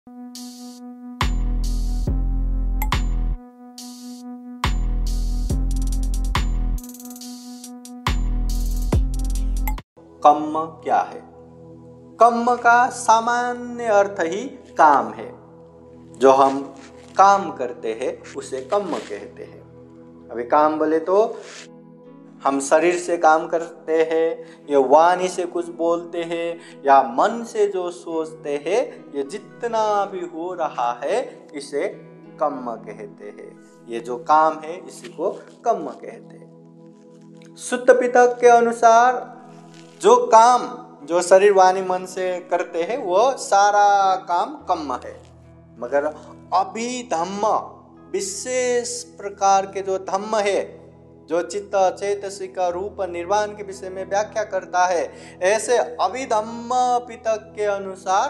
कर्म क्या है? कर्म का सामान्य अर्थ ही काम है। जो हम काम करते हैं उसे कर्म कहते हैं। अभी काम बोले तो हम शरीर से काम करते हैं, या वाणी से कुछ बोलते हैं, या मन से जो सोचते हैं, ये जितना भी हो रहा है इसे कर्म कहते हैं। ये जो काम है इसी को कर्म कहते हैं। सुत्त पिटक के अनुसार जो काम जो शरीर वाणी मन से करते हैं वो सारा काम कर्म है। मगर अभिधम्म विशेष प्रकार के जो धम्म है, जो चित्त चैतसिक रूप निर्वाण के विषय में व्याख्या करता है, ऐसे अभिधम्म पिटक के अनुसार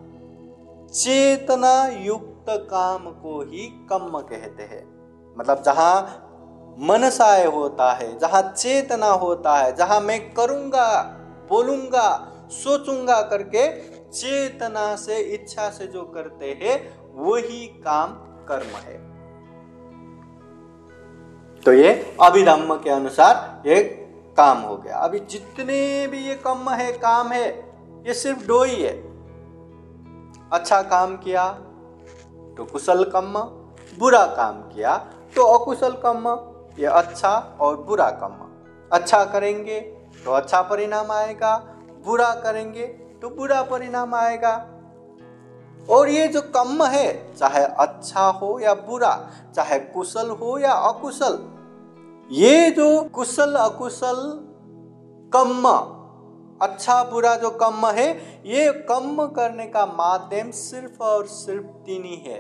चेतना युक्त काम को ही कर्म कहते हैं। मतलब जहाँ मनसाय होता है, जहाँ चेतना होता है, जहाँ मैं करूँगा, बोलूँगा, सोचूंगा करके चेतना से इच्छा से जो करते हैं वही काम कर्म है। तो ये अभिधम्म के अनुसार एक काम हो गया। अभी जितने भी ये कर्म है, काम है, ये सिर्फ दो ही है। अच्छा काम किया तो कुशल कर्म, बुरा काम किया तो अकुशल कर्म। ये अच्छा और बुरा कर्म, अच्छा करेंगे तो अच्छा परिणाम आएगा, बुरा करेंगे तो बुरा परिणाम आएगा। और ये जो कर्म है, चाहे अच्छा हो या बुरा, चाहे कुशल हो या अकुशल, ये जो कुशल अकुशल कर्म, अच्छा बुरा जो कर्म है, ये कर्म करने का माध्यम सिर्फ और सिर्फ तीन ही है: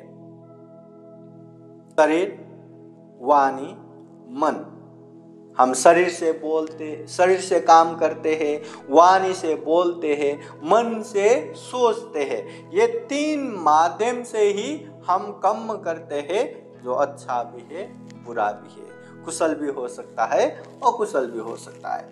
शरीर, वाणी, मन। हम शरीर से बोलते, शरीर से काम करते हैं, वाणी से बोलते हैं, मन से सोचते हैं। ये तीन माध्यम से ही हम कर्म करते हैं, जो अच्छा भी है बुरा भी है, कुशल भी हो सकता है अकुशल भी हो सकता है।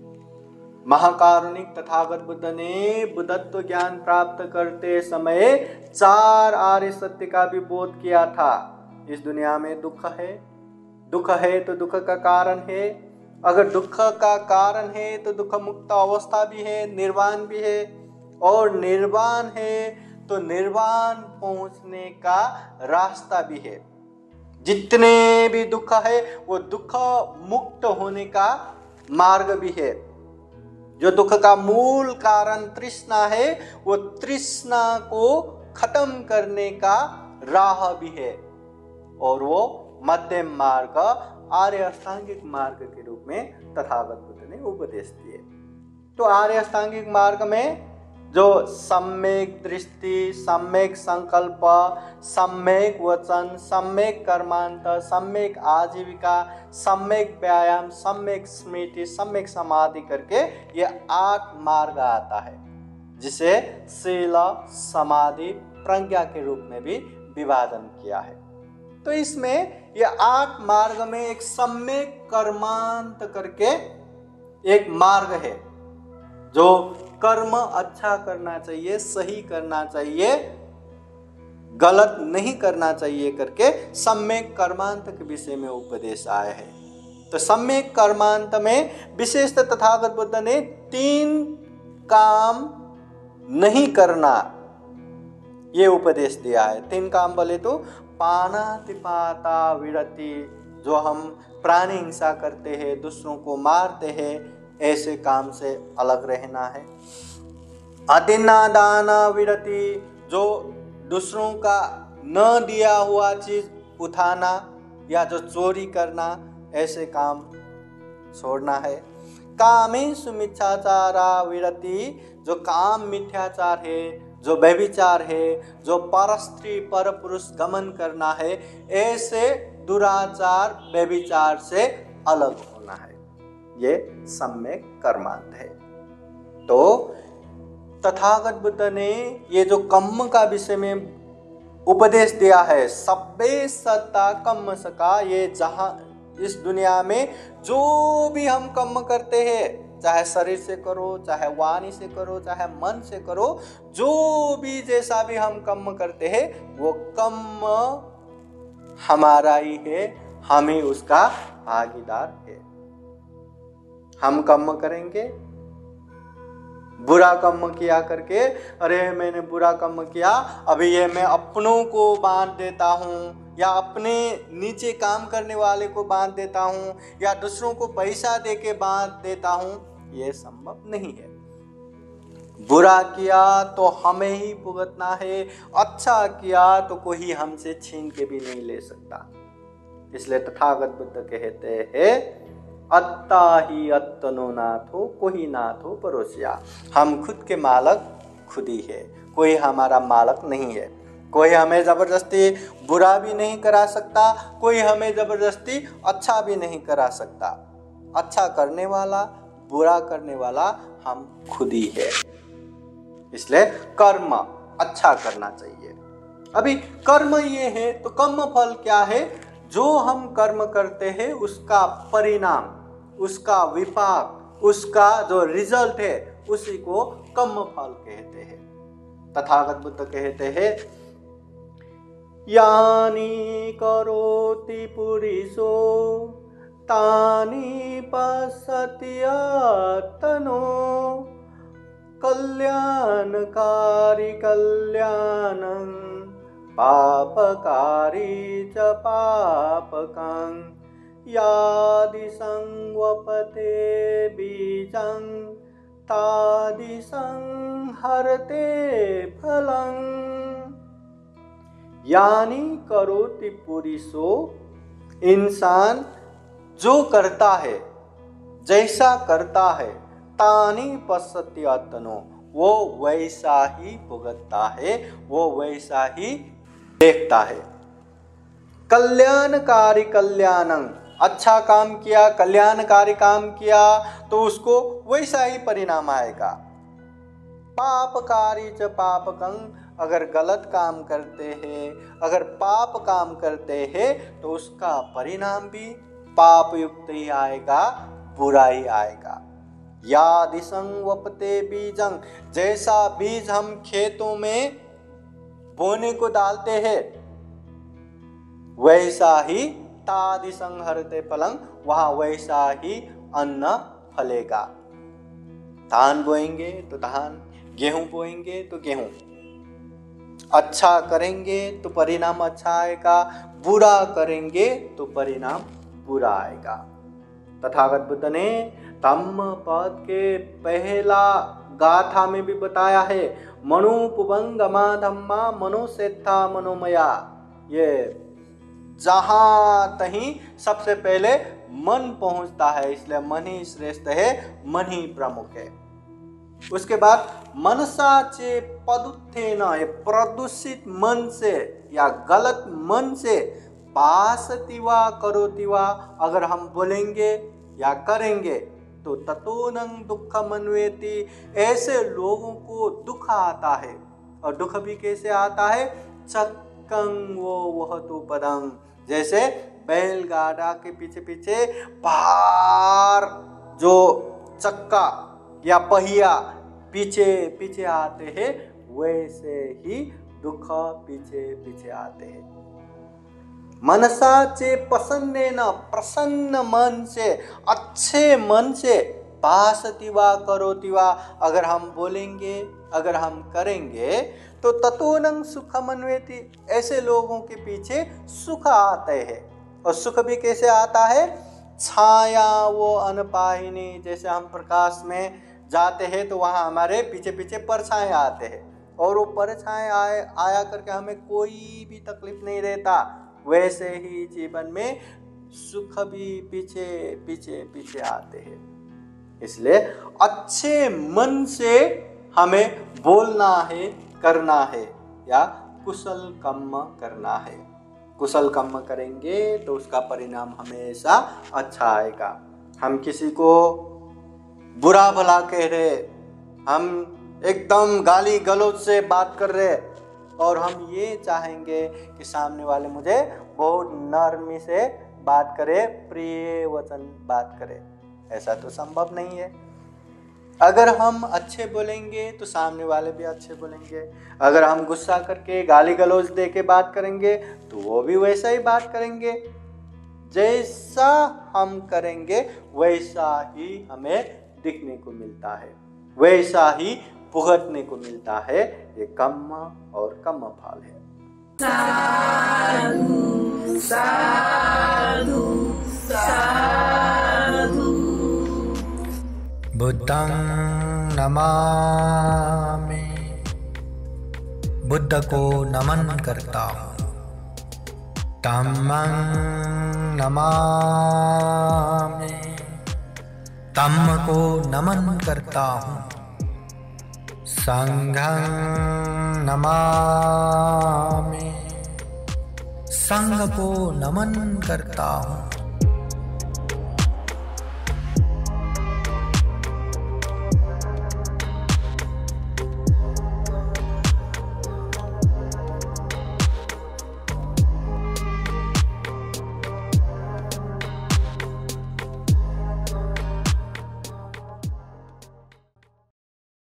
महाकारुणिक तथागत बुद्ध ने बुद्धत्व ज्ञान प्राप्त करते समय 4 आर्य सत्य का भी बोध किया था। इस दुनिया में दुख है, दुख है तो दुख का कारण है। अगर दुख का कारण है तो दुख मुक्त अवस्था भी है, निर्वाण भी है। और निर्वाण है तो निर्वाण पहुंचने का रास्ता भी है। जितने भी दुख है वो दुख मुक्त होने का मार्ग भी है। जो दुख का मूल कारण तृष्णा है, वो तृष्णा को खत्म करने का राह भी है। और वो मध्यम मार्ग, आर्य अष्टांगिक मार्ग के रूप में तथागत बुद्ध ने उपदेश दिए। तो आर्य अष्टांगिक मार्ग में जो सम्यक दृष्टि, सम्यक संकल्प, सम्यक वचन, सम्यक कर्मांत, सम्यक आजीविका, सम्यक व्यायाम, सम्यक स्मृति, सम्यक समाधि करके ये 8 मार्ग आता है, जिसे शील, समाधि, प्रज्ञा के रूप में भी विभाजन किया है। तो इसमें ये 8 मार्ग में एक सम्यक कर्मांत करके एक मार्ग है, जो कर्म अच्छा करना चाहिए, सही करना चाहिए, गलत नहीं करना चाहिए करके सम्यक कर्मांत के विषय में उपदेश आए हैं। तो सम्यक कर्मांत में विशेषतः तथागत बुद्ध ने 3 काम नहीं करना ये उपदेश दिया है। 3 काम बोले तो पानातिपाता विरति, जो हम प्राणी हिंसा करते हैं, दूसरों को मारते हैं, ऐसे काम से अलग रहना है। अतिन्नादाना विरति, जो दूसरों का न दिया हुआ चीज उठाना या जो चोरी करना, ऐसे काम छोड़ना है। कामेषु मिथ्याचारा विरति, जो काम मिथ्याचार है, जो व्यभिचार है, जो पर स्त्री पर पुरुष गमन करना है, ऐसे दुराचार व्यभिचार से अलग होना है। ये सम्यक कर्मांत है। तो तथागत बुद्ध ने ये जो कर्म का विषय में उपदेश दिया है, सब्बे सत्ता कर्म सका, ये जहां इस दुनिया में जो भी हम कर्म करते हैं चाहे शरीर से करो, चाहे वाणी से करो, चाहे मन से करो, जो भी जैसा भी हम कर्म करते हैं वो कर्म हमारा ही है, हम ही उसका भागीदार है। हम कर्म करेंगे, बुरा कर्म किया करके, अरे मैंने बुरा कर्म किया, अभी ये मैं अपनों को बांट देता हूँ, या अपने नीचे काम करने वाले को बांट देता हूँ, या दूसरों को पैसा दे के बांट देता हूँ, ये संभव नहीं है। बुरा किया तो हमें ही भुगतना है, अच्छा किया तो कोई हमसे छीन के भी नहीं ले सकता। इसलिए तथागत बुद्ध कहते हैं, अत्ता ही अत्तनो नाथो, कोई नाथो परोसिया। हम खुद के मालक खुद ही है, कोई हमारा मालक नहीं है। कोई हमें ज़बरदस्ती बुरा भी नहीं करा सकता, कोई हमें ज़बरदस्ती अच्छा भी नहीं करा सकता। अच्छा करने वाला, बुरा करने वाला हम खुद ही है। इसलिए कर्म अच्छा करना चाहिए। अभी कर्म ये है तो कर्म फल क्या है? जो हम कर्म करते हैं उसका परिणाम, उसका विपाक, उसका जो रिजल्ट है, उसी को कर्म फल कहते हैं। तथागत बुद्ध कहते हैं, यानी करोति पुरुषो तानि पश्यति आत्मनो, कल्याणकारी कल्याणं पापकारी च पापकं, यादिशं वपते बीजं तादिशं हरते फलं। यानी करोति पुरुषो, इंसान जो करता है, जैसा करता है, तानि पश्यति आत्मनो, वो वैसा ही भुगतता है, वो वैसा ही देखता है। कल्याणकारी कल्याणं, अच्छा काम किया, कल्याणकारी काम किया तो उसको वैसा ही परिणाम आएगा। पापकारी च पापकं, अगर गलत काम करते हैं, अगर पाप काम करते हैं तो उसका परिणाम भी पाप युक्त ही आएगा, बुरा ही आएगा। यादिशं वपते बीजं, जैसा बीज हम खेतों में बोने को डालते हैं, वैसा ही तादिशं हरते फलं, वहां वैसा ही अन्न फलेगा। धान बोएंगे तो धान, गेहूं बोएंगे तो गेहूं। अच्छा करेंगे तो परिणाम अच्छा आएगा, बुरा करेंगे तो परिणाम बुरा आएगा। तथागत बुद्ध ने धम्म पद के पहला गाथा में भी बताया है, मनुपुबंगमा धम्मा मनोसेत्था मनोमया। ये जहां तहीं सबसे पहले मन पहुंचता है, इसलिए मन ही श्रेष्ठ है, मन ही प्रमुख है। उसके बाद मनसा चे पदुत्थेन, ये प्रदूषित मन से या गलत मन से, पासतिवा करोतिवा, अगर हम बोलेंगे या करेंगे तो ततोनं दुःखमन्वेति, ऐसे लोगों को दुख आता है। और दुख भी कैसे आता है? चक्कं वो वहतु पदं, जैसे बैलगाड़ा के पीछे पीछे बाहर जो चक्का या पहिया पीछे पीछे आते हैं, वैसे ही दुख पीछे पीछे आते हैं। मनसा चे प्रसन्नेन, प्रसन्न मन से, अच्छे मन से, पासतिवा करोतिवा, अगर हम बोलेंगे, अगर हम करेंगे तो ततोनं सुखमन्वेति, ऐसे लोगों के पीछे सुख आते हैं। और सुख भी कैसे आता है? छाया वो अनपाहिनी, जैसे हम प्रकाश में जाते हैं तो वहाँ हमारे पीछे पीछे परछाएं आते हैं, और वो परछाएं आया करके हमें कोई भी तकलीफ नहीं रहता, वैसे ही जीवन में सुख भी पीछे पीछे पीछे आते हैं। इसलिए अच्छे मन से हमें बोलना है, करना है, या कुशल कर्म करना है। कुशल कर्म करेंगे तो उसका परिणाम हमेशा अच्छा आएगा। हम किसी को बुरा भला कह रहे, हम एकदम गाली गलौज से बात कर रहे, और हम ये चाहेंगे कि सामने वाले मुझे बहुत नरमी से बात करे, प्रिय वचन बात करे, ऐसा तो संभव नहीं है। अगर हम अच्छे बोलेंगे तो सामने वाले भी अच्छे बोलेंगे। अगर हम गुस्सा करके गाली गलौज दे के बात करेंगे तो वो भी वैसा ही बात करेंगे। जैसा हम करेंगे वैसा ही हमें दिखने को मिलता है, वैसा ही भुगतने को मिलता है। ये कर्म और कर्म फल है। साधु साधु साधु। बुद्धं नमामि, बुद्ध को नमन करता हूँ। धम्मं नमामि, धम्म को नमन करता हूँ। संघं नमामि, संघ को नमन करता हूँ।